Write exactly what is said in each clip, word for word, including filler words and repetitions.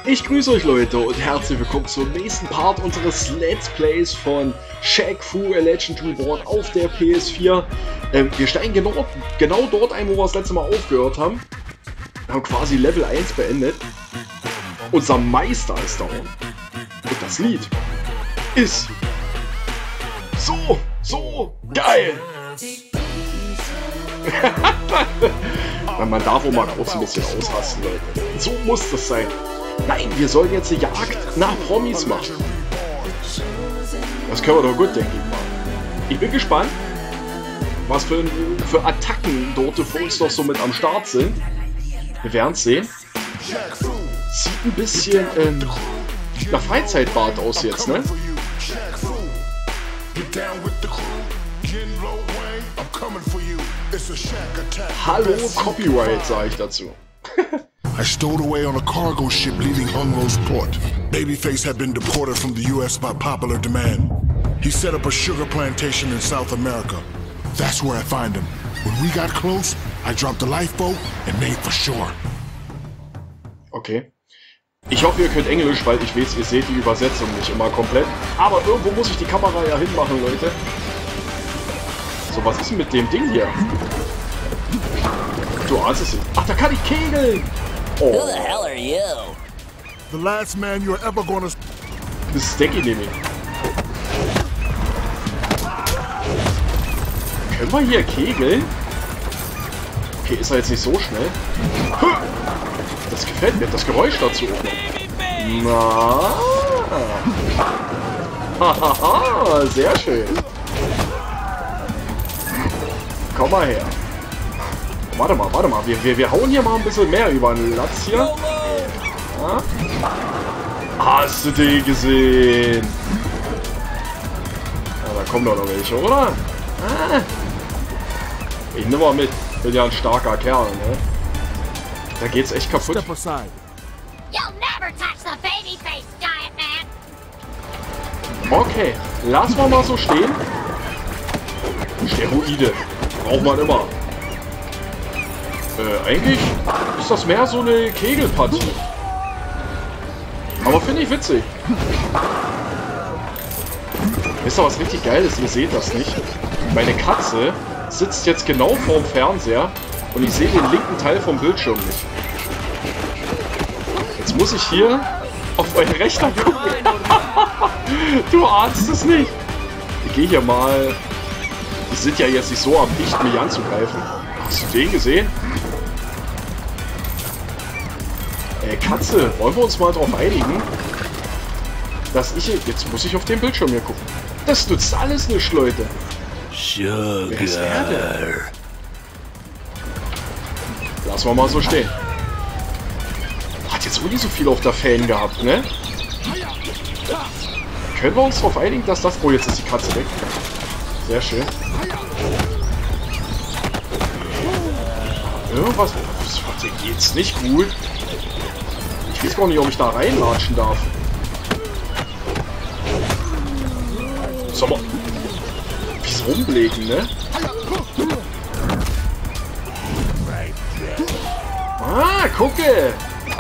Ich grüße euch Leute und herzlich willkommen zum nächsten Part unseres Let's Plays von Shaq Fu: A Legend Reborn auf der P S vier. Ähm, wir steigen genau, genau dort ein, wo wir das letzte Mal aufgehört haben. Wir haben quasi Level eins beendet. Unser Meister ist da unten. Und das Lied ist so, so geil. Man darf auch mal kurz ein bisschen ausrasten, Leute. So muss das sein. Nein, wir sollen jetzt eine Jagd nach Promis machen. Das können wir doch gut, denke ich mal. Ich bin gespannt, was für, für Attacken dort für uns noch so mit am Start sind. Wir werden es sehen. Sieht ein bisschen ähm, nach Freizeitbad aus jetzt, ne? Hallo Copyright, sage ich dazu. I stowed away on a cargo ship leaving Hungros port. Babyface had been deported from the U S by popular demand. He set up a sugar plantation in South America. That's where I find him. When we got close, I dropped the lifeboat and made for shore. Okay. Ich hoffe, ihr könnt Englisch, weil ich weiß, ihr seht die Übersetzung nicht immer komplett. Aber irgendwo muss ich die Kamera ja hinmachen, Leute. So, was ist denn mit dem Ding hier? Du ahnst es nicht. Ach, da kann ich kegeln! Oh. Who the hell are you? The last man you're ever gonna... Das ist Decky nämlich. Können wir hier kegeln? Okay, ist er jetzt nicht so schnell. Das gefällt mir, das Geräusch dazu auch noch. Na. Hahaha, sehr schön. Komm mal her. Warte mal, warte mal. Wir, wir, wir hauen hier mal ein bisschen mehr über den Latz hier. Ja. Hast du den gesehen? Ja, da kommen doch noch welche, oder? Ah. Ich nehme mal mit. Bin ja ein starker Kerl, ne? Da geht's echt kaputt. Okay, lassen wir mal so stehen. Steroide. Braucht man immer. Äh, eigentlich ist das mehr so eine Kegelpartie. Aber finde ich witzig. Wisst ihr, was richtig geil ist? Ihr seht das nicht. Meine Katze sitzt jetzt genau vorm Fernseher und ich sehe den linken Teil vom Bildschirm nicht. Jetzt muss ich hier auf meinen Rechner gucken. Du ahnst es nicht. Ich gehe hier mal... Die sind ja jetzt nicht so am Dicht, mich anzugreifen. Hast du den gesehen? Ey, Katze, wollen wir uns mal darauf einigen, dass ich... Jetzt muss ich auf den Bildschirm hier gucken. Das nützt alles nicht, Leute. Sugar. Wer ist er denn? Lassen wir mal so stehen. Hat jetzt wirklich so viel auf der Fan gehabt, ne? Können wir uns darauf einigen, dass das... Oh, jetzt ist die Katze weg. Sehr schön. Irgendwas... Warte, geht's nicht gut? Ich weiß gar nicht, ob ich da reinlatschen darf. Sag mal. Wie's rumlegen, ne? Ah, gucke!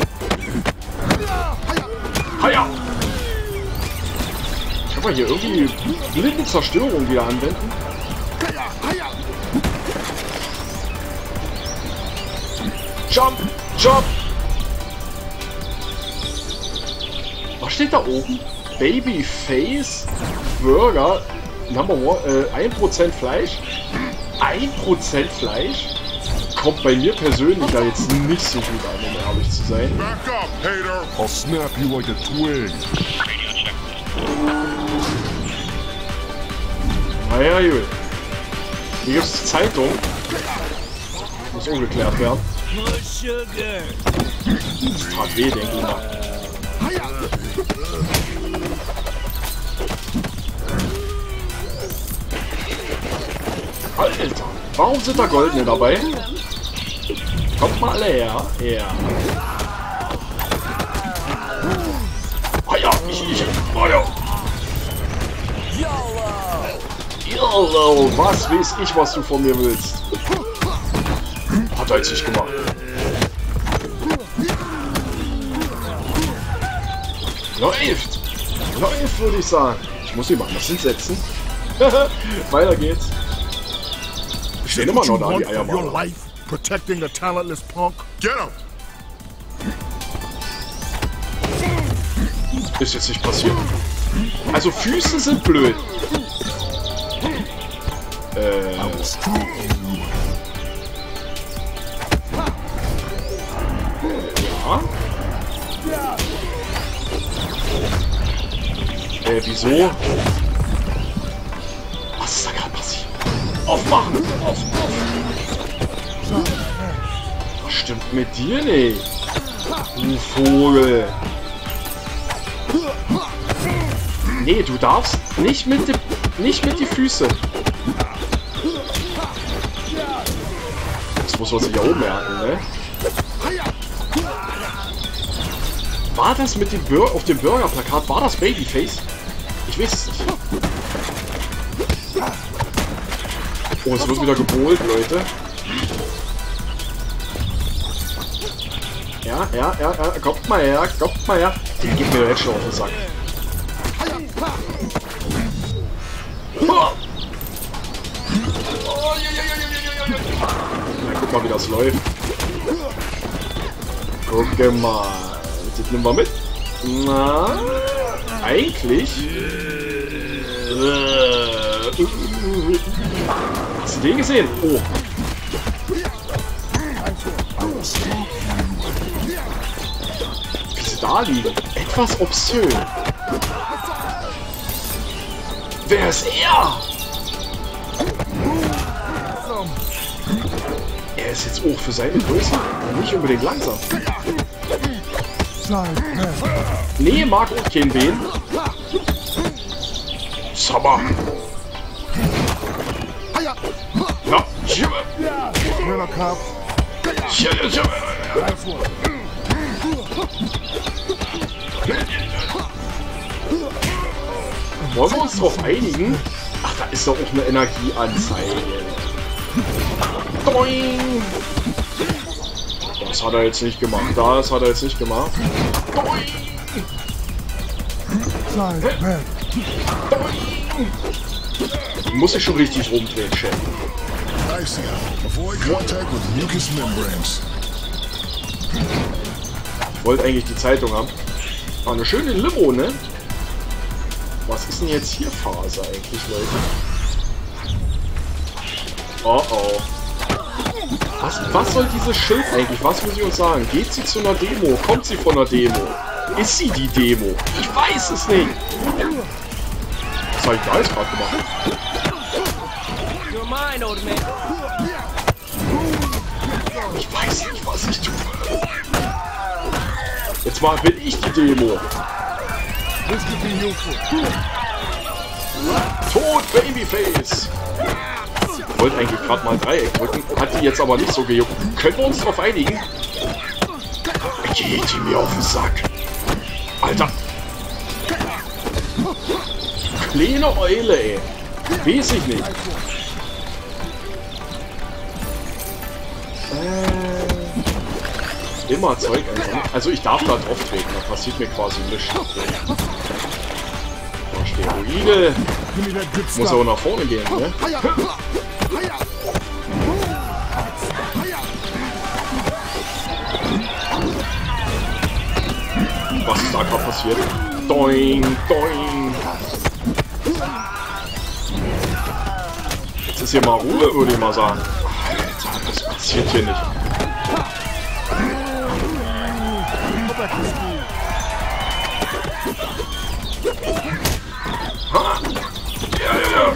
Haja! Kann man hier irgendwie blinde Zerstörung wieder anwenden? Jump! Jump! Was steht da oben? Babyface Burger Number one, äh, ein Prozent Fleisch? ein Prozent Fleisch? Kommt bei mir persönlich ja jetzt nicht so gut an, um ehrlich zu sein. Back up, hater! I'll snap you like a twig. Naja, gut. Hier gibt es Zeitung. Muss ungeklärt werden. Das tat weh, denke ich mal. Alter, warum sind da Goldene dabei? Kommt mal alle her. Ja. Ah ja, ich, ich, oh ja. YOLO, was weiß ich, was du von mir willst. Hat er jetzt nicht gemacht. Läuft! Läuft, würde ich sagen. Ich muss ihn mal anders hinsetzen. Weiter geht's. Ich stehe immer noch da, die Eiermaler. Protecting a talentless punk. Get him! Ist jetzt nicht passiert. Also Füße sind blöd. Äh. Ja. Äh, wieso? Was ist da gerade passiert? Aufmachen! Auf, auf. Was stimmt mit dir nicht? Du Vogel! Nee, du darfst nicht mit die, nicht mit die Füße. Das muss man sich ja oben merken, ne? War das mit dem Bur auf dem Burger-Plakat? War das Babyface? Ich weiß es nicht. Oh, es wird wieder gebohlt, Leute. Ja, ja, ja, ja, kommt mal her, kommt mal her. Der gibt mir jetzt schon auf den Sack. Na, guck mal, wie das läuft. Guck mal. Das nehmen wir mit. Na, eigentlich. Hast du den gesehen? Oh. Wie sie da liegen. Etwas obszön. Wer ist er? Er ist jetzt auch für seine Größe nicht unbedingt langsam. Nee, mag auch kein Bein. Sommer. Ja, Schimme. Schimme, Schimme. Wollen wir uns darauf einigen? Ach, da ist doch auch eine Energieanzeige. Doing. Das hat er jetzt nicht gemacht. Das hat er jetzt nicht gemacht. Doing. Doing. Muss ich schon richtig rumdrehen, Chef. Ich wollte eigentlich die Zeitung haben. War eine schöne Limo, ne? Was ist denn jetzt hier Phase eigentlich, Leute? Oh oh. Was, was soll dieses Schild eigentlich? Was muss ich uns sagen? Geht sie zu einer Demo? Kommt sie von einer Demo? Ist sie die Demo? Ich weiß es nicht. Was habe ich da jetzt gerade gemacht? Ich weiß nicht, was ich tue. Jetzt mal bin ich die Demo. Tod, Babyface! Ich wollte eigentlich gerade mal Dreieck drücken, hat die jetzt aber nicht so gejuckt. Können wir uns darauf einigen? Geht die mir auf den Sack? Alter! Kleine Eule, ey! Weiß ich nicht. Äh, immer Zeug einfach. Also ich darf da drauf treten, da passiert mir quasi nichts. Steroide. Muss auch nach vorne gehen, ne? Was ist da gerade passiert? Doing, doing. Jetzt ist hier mal Ruhe, würde ich mal sagen. Alter, das passiert hier nicht. Ha! Ja, ja, ja.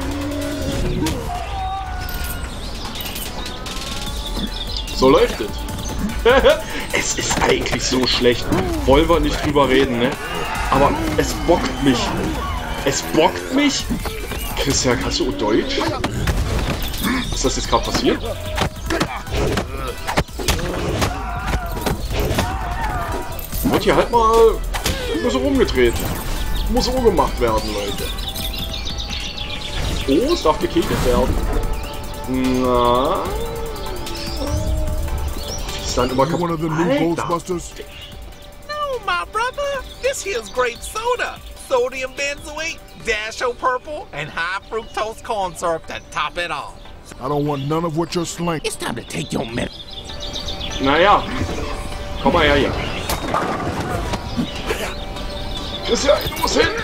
So läuft es. Es ist eigentlich so schlecht. Wollen wir nicht drüber reden, ne? Aber es bockt mich. Es bockt mich. Christian, kannst du Deutsch? Ist das jetzt gerade passiert? Wird hier halt mal muss rumgedreht. Muss umgemacht werden, Leute. Oh, es darf gekegelt werden. Na. Wie ist dann immer kaputt? Alter. No, my brother. This This here's grape soda. Sodium benzoate, Dasho purple, and high fructose corn syrup to top it off. I don't want none of what you're slang. It's time to take your medicine. Naja. Komm mal her hier. Christian, du musst hin.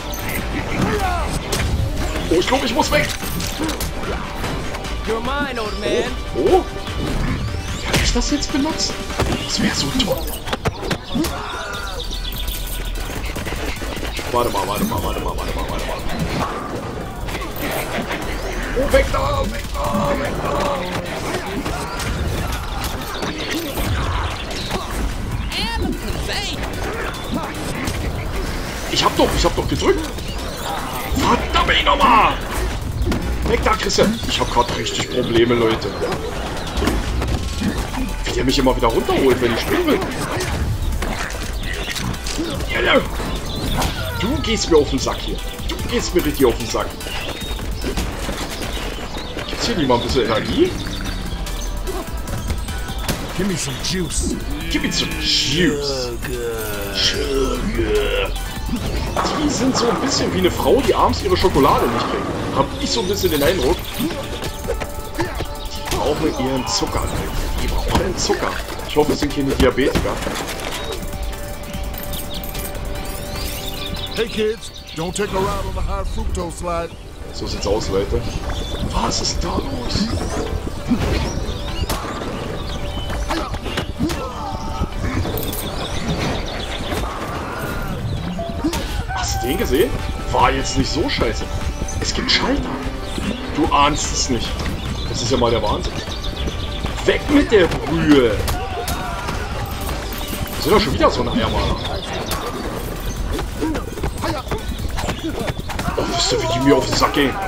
Oh, ich glaube, ich muss weg. You're mine, old man. Oh. Oh. Kann ich das jetzt benutzen? Das wäre so toll. Warte mal, warte mal, warte mal, warte mal, warte mal. Oh, weg da, weg da, weg da. Ich hab doch, ich hab doch gedrückt. Verdammt nochmal. Weg da, Christian. Ich hab gerade richtig Probleme, Leute. Wie der mich immer wieder runterholt, wenn ich spielen will. Du gehst mir auf den Sack hier. Du gehst mir richtig auf den Sack. Gibt's hier nicht mal ein bisschen Energie? Give me some juice. Gib mir some juice. Sugar. Die sind so ein bisschen wie eine Frau, die abends ihre Schokolade nicht kriegt. Hab ich so ein bisschen den Eindruck. Die brauchen ihren Zucker. Die brauchen ihren Zucker. Ich hoffe, es sind keine Diabetiker. Hey kids, don't take a ride on the high fructose slide. So sieht's aus, Leute. Was ist da los? Hast du den gesehen? War jetzt nicht so scheiße. Es gibt Schalter. Du ahnst es nicht. Das ist ja mal der Wahnsinn. Weg mit der Brühe. Das ist doch schon wieder so ein Eiermaler. Oh, wisst ihr, wie die mir auf den Sack gehen?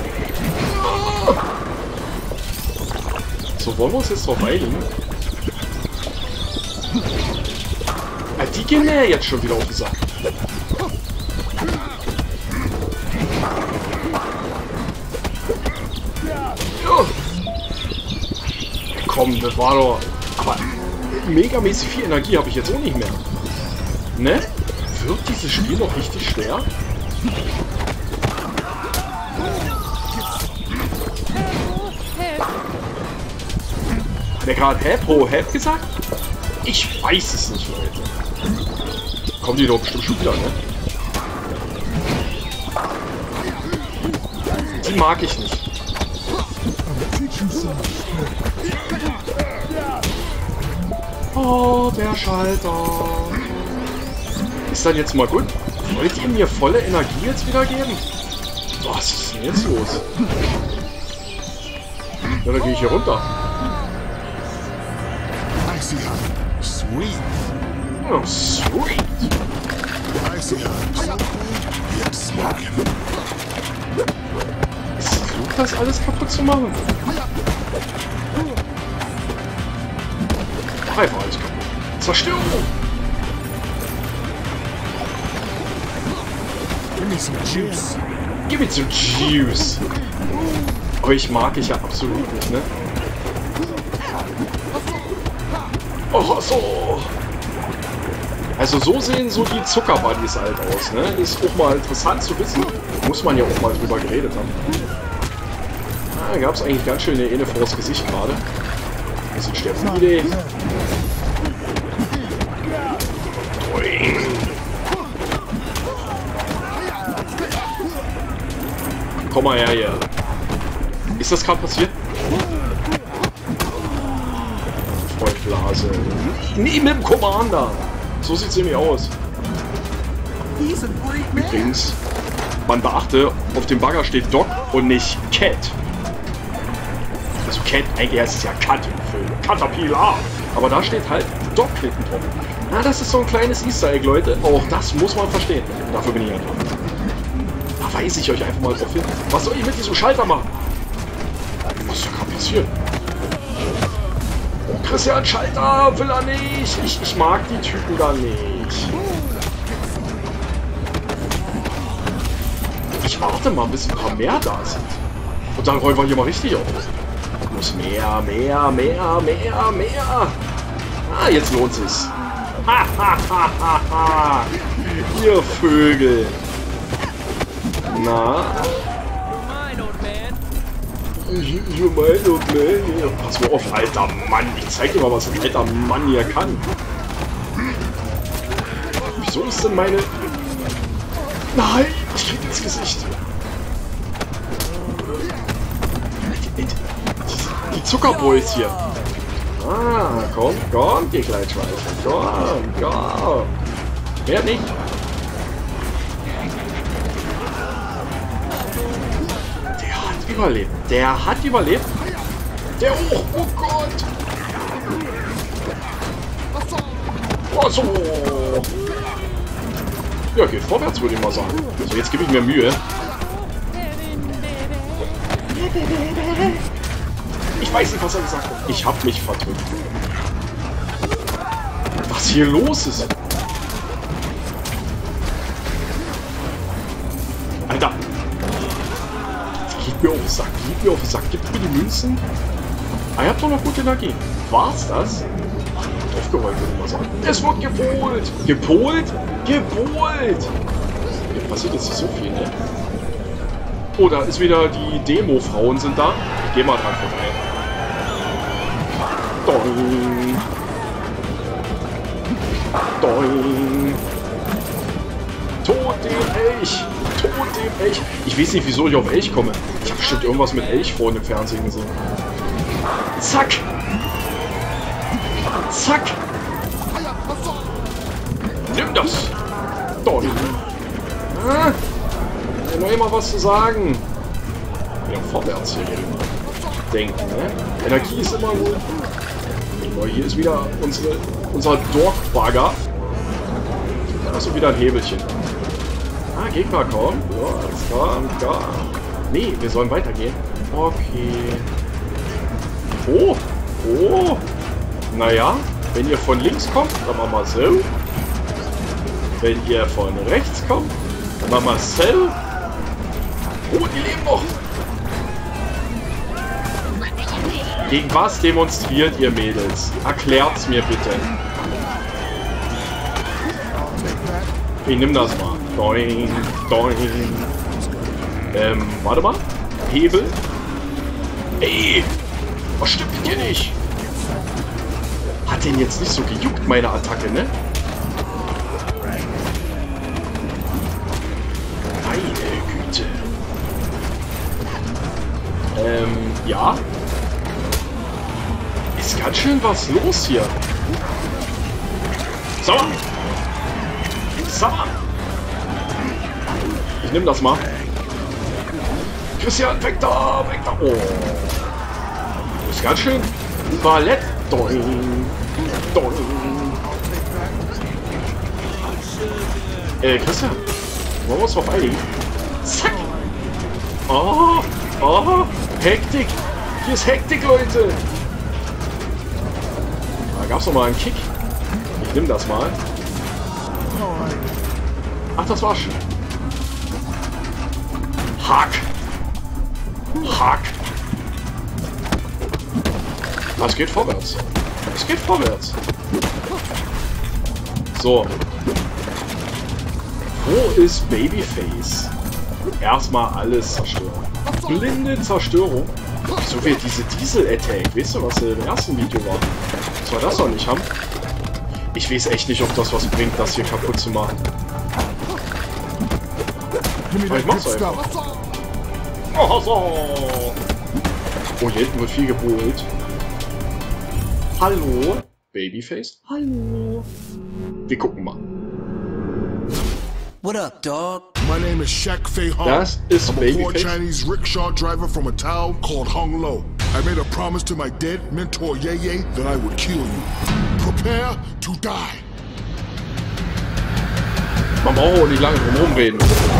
So, wollen wir uns jetzt drauf einigen? Ah, die gehen mir jetzt schon wieder auf den Sack. Ja. Komm, das war doch... Aber megamäßig viel Energie habe ich jetzt auch nicht mehr. Ne? Wird dieses Spiel noch richtig schwer? Hat er gerade Help, ho, Help gesagt? Ich weiß es nicht, Leute. Kommen die doch bestimmt schon wieder, ne? Die mag ich nicht. Oh, der Schalter. Ist dann jetzt mal gut? Wollt ihr mir volle Energie jetzt wieder geben? Was ist denn jetzt los? Ja, dann gehe ich hier runter. Icy hot. Sweet. Oh, sweet. Icy hot. So cool. Yet smoking. Ist es klug, das alles kaputt zu machen? Einfach alles kaputt. Zerstörung! Give me some juice. Gib mir some juice. Euch mag ich ja absolut nicht, ne? Oh, so. Also so sehen so die Zuckerbuddies halt aus, ne? Ist auch mal interessant zu wissen. Muss man ja auch mal drüber geredet haben. Ah, da gab es eigentlich ganz schön eine Ene vors Gesicht gerade. Das ist Stefan-Idee. Komm mal her hier. Ist das gerade passiert? Freundblase. Nee, mit dem Commander. So sieht es nämlich aus. Übrigens, man beachte, auf dem Bagger steht Doc und nicht Cat. Also Cat, eigentlich heißt es ja Cat im Film. Caterpillar. Aber da steht halt Doc hinten drauf. Na, das ist so ein kleines Easter Egg, Leute. Auch das muss man verstehen. Dafür bin ich ja dran. Da weise ich euch einfach mal drauf hin. Was soll ich mit diesem Schalter machen? Was ist da gerade passiert? Oh, Christian, Schalter will er nicht. Ich, ich mag die Typen da nicht. Ich warte mal, bis ein paar mehr da sind. Und dann räumen wir hier mal richtig auf. Muss mehr, mehr, mehr, mehr, mehr. Ah, jetzt lohnt sich's. Ihr Vögel. Na? You're mine, old man. Ja, pass mal auf, alter Mann. Ich zeig dir mal, was ein alter Mann hier kann. Wieso ist denn meine... Nein, ich krieg ins Gesicht. Die, die, die Zuckerboys hier. Ah, komm, komm, die Kleinschweiße. Komm, komm. Wer nicht? Der hat überlebt. Der hat überlebt. Der hoch. Oh Gott. Oh, so. Ja, geht vorwärts, würde ich mal sagen. So, jetzt gebe ich mir Mühe. Ich weiß nicht, was er gesagt hat. Ich habe mich verdrückt. Was hier los ist? Alter. Gib mir auf den Sack. Gib mir auf den Sack. Gib mir die Münzen. Ah, ihr habt doch noch gute Energie. War's das? Aufgeräumt, würde ich mal sagen. Es wird gepolt. Gepolt? Gepolt. Hier passiert jetzt nicht so viel, ne? Oh, da ist wieder die Demo-Frauen sind da. Ich geh mal dran vorbei. Doing. Doing. Tod dem Elch. Tod dem Elch. Ich weiß nicht, wieso ich auf Elch komme. Ich habe bestimmt irgendwas mit Elch vorhin im Fernsehen gesehen. Zack. Zack. Nimm das. Doing. Ah. Ja, noch immer was zu sagen. Ja, vorwärts hier denken, ne? Energie ist immer gut. Aber hier ist wieder unsere, unser Dorkbagger. Also wieder ein Hebelchen. Ah, Gegner kommen. Ja, alles klar, alles klar. Nee, wir sollen weitergehen. Okay. Oh, oh. Naja, wenn ihr von links kommt, dann machen wir so. Wenn ihr von rechts kommt, dann machen wir so. Oh, die leben noch. Gegen was demonstriert ihr Mädels? Erklärt's mir bitte. Ich nimm das mal. Doing, doing. Ähm, warte mal. Hebel. Ey! Was stimmt mit dir nicht? Hat den jetzt nicht so gejuckt, meine Attacke, ne? Meine Güte. Ähm, ja. Ist ganz schön was los hier. Sauer! Sauer! Ich nehme das mal. Christian, weg da! Weg da! Oh! Ist ganz schön Ballett. Doing! Doing! Äh, Christian, wollen wir uns drauf einigen? Zack! Oh! Oh! Hektik! Hier ist Hektik, Leute! Da gab es noch mal einen Kick. Ich nehme das mal. Ach, das war's schon. Hack! Hack! Es geht vorwärts. Es geht vorwärts. So. Wo ist Babyface? Erstmal alles zerstören. Blinde Zerstörung. So wie diese Diesel-Attack. Weißt du, was im ersten Video war? Was wir das noch nicht haben? Ich weiß echt nicht, ob das was bringt, das hier kaputt zu machen. Aber ich mach's einfach. Oh, so. Oh, hier hinten wird viel geholt. Hallo? Babyface? Hallo? Wir gucken mal. What up, dog? My name is Shaq Fei Hung. Das ist I'm a poor Babyface. Chinese rickshaw driver from a town called Hung Lo. I made a promise to my dead mentor Ye Ye that I would kill you. Prepare to die. Man braucht auch nicht lange drum rumreden.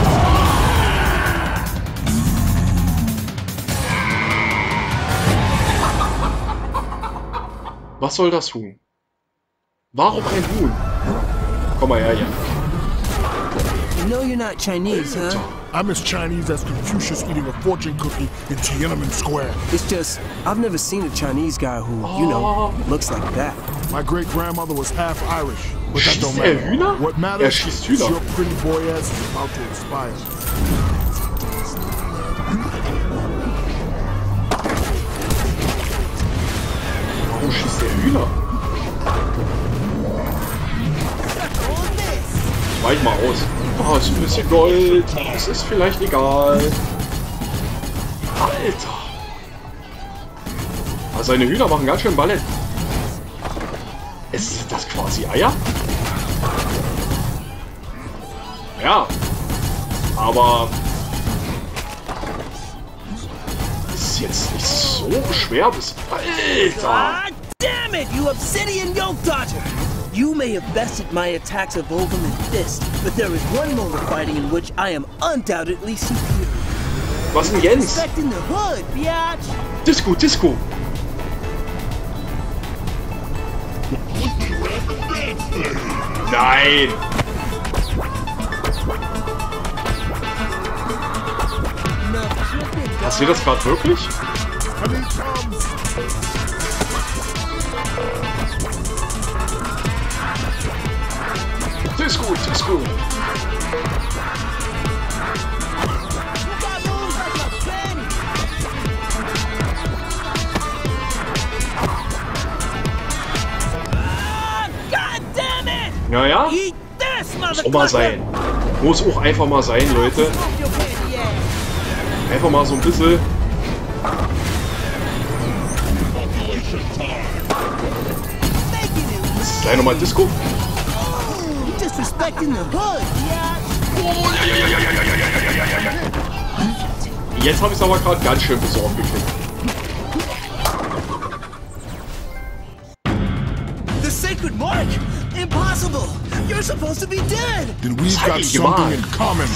Was soll das Huhn? Warum ein Huhn? Komm mal her, ja. You know you're not Chinese, huh? I'm as Chinese as Confucius eating a fortune cookie in Tiananmen Square. It's just, I've never seen a Chinese guy who, you know, looks like that. My great-grandmother was half Irish. But that don't Schießt er matter. Hühner? What Er matters schießt is Hühner. your pretty boy ass is about to expire. Warum schießt der Hühner? Weich mal aus. Oh, ist ein bisschen Gold. Das ist vielleicht egal. Alter. Also seine Hühner machen ganz schön Ballett. Ist das quasi Eier? Ja. Aber ist jetzt nicht so schwer bis. Alter! Ah, damn it, you obsidian yoke dodger! You may have bested my attacks of Ovum and Fist, but there is one mode of fighting in which I am undoubtedly superior. Was denn Jens? Respecting the hood, biatch! Disco, Disco! Nein! Passiert das gerade wirklich? Disco, Disco! Ja, ja? Muss auch mal sein. Muss auch einfach mal sein, Leute. Einfach mal so ein bisschen. Gleich nochmal Disco. Jetzt habe ich es aber gerade ganz schön besorgt gekriegt. The sacred mark! Impossible! You're supposed to be dead! Then we've got something in common.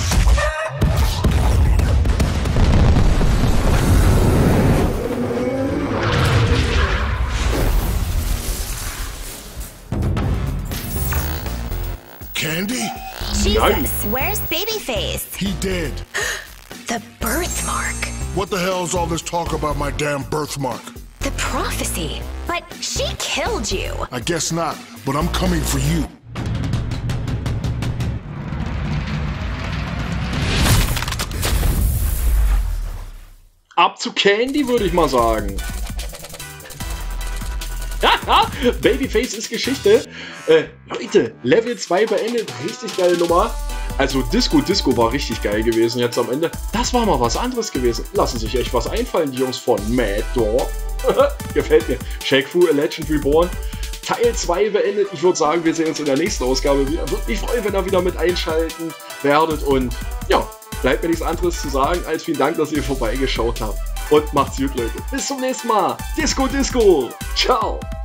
Candy? Jesus, where's Babyface? He dead. The birthmark. What the hell's all this talk about my damn birthmark? The prophecy. But she killed you. I guess not, but I'm coming for you. Ab zu Candy, würde ich mal sagen. Babyface ist Geschichte. Äh, Leute, Level zwei beendet. Richtig geile Nummer. Also Disco Disco war richtig geil gewesen jetzt am Ende. Das war mal was anderes gewesen. Lassen sich echt was einfallen, die Jungs von Mad Dog. Gefällt mir. Shaq Fu, A Legend Reborn. Teil zwei beendet. Ich würde sagen, wir sehen uns in der nächsten Ausgabe wieder. Würde mich freuen, wenn ihr wieder mit einschalten werdet. Und ja, bleibt mir nichts anderes zu sagen, als vielen Dank, dass ihr vorbeigeschaut habt. Und macht's gut, Leute. Bis zum nächsten Mal. Disco Disco. Ciao.